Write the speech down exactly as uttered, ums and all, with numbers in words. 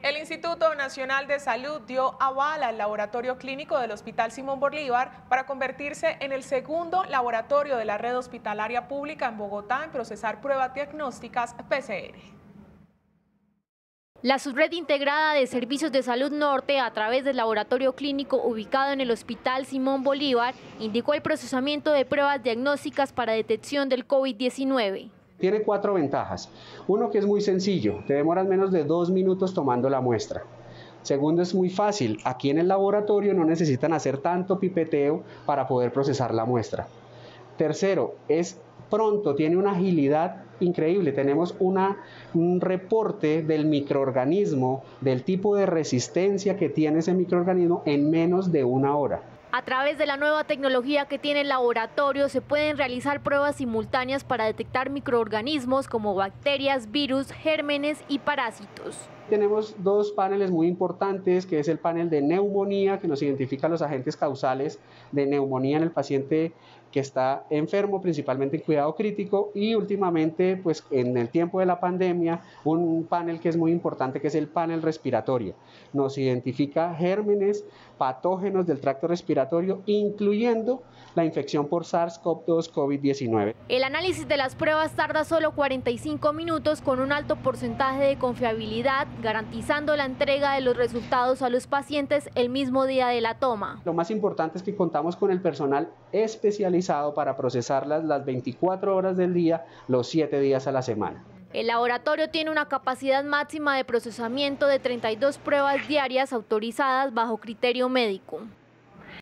El Instituto Nacional de Salud dio aval al laboratorio clínico del Hospital Simón Bolívar para convertirse en el segundo laboratorio de la red hospitalaria pública en Bogotá en procesar pruebas diagnósticas P C R. La Subred Integrada de Servicios de Salud Norte, a través del laboratorio clínico ubicado en el Hospital Simón Bolívar, indicó el procesamiento de pruebas diagnósticas para detección del COVID diecinueve. Tiene cuatro ventajas. Uno, que es muy sencillo, te demoras menos de dos minutos tomando la muestra. Segundo, es muy fácil. Aquí en el laboratorio no necesitan hacer tanto pipeteo para poder procesar la muestra. Tercero, es pronto, tiene una agilidad increíble. Tenemos una, un reporte del microorganismo, del tipo de resistencia que tiene ese microorganismo en menos de una hora. A través de la nueva tecnología que tiene el laboratorio se pueden realizar pruebas simultáneas para detectar microorganismos como bacterias, virus, gérmenes y parásitos. Tenemos dos paneles muy importantes, que es el panel de neumonía, que nos identifica los agentes causales de neumonía en el paciente que está enfermo, principalmente en cuidado crítico, y últimamente, pues en el tiempo de la pandemia, un panel que es muy importante, que es el panel respiratorio. Nos identifica gérmenes, patógenos del tracto respiratorio, incluyendo la infección por SARS CoV dos COVID diecinueve. El análisis de las pruebas tarda solo cuarenta y cinco minutos con un alto porcentaje de confiabilidad, garantizando la entrega de los resultados a los pacientes el mismo día de la toma. Lo más importante es que contamos con el personal especializado para procesarlas las veinticuatro horas del día, los siete días a la semana. El laboratorio tiene una capacidad máxima de procesamiento de treinta y dos pruebas diarias autorizadas bajo criterio médico.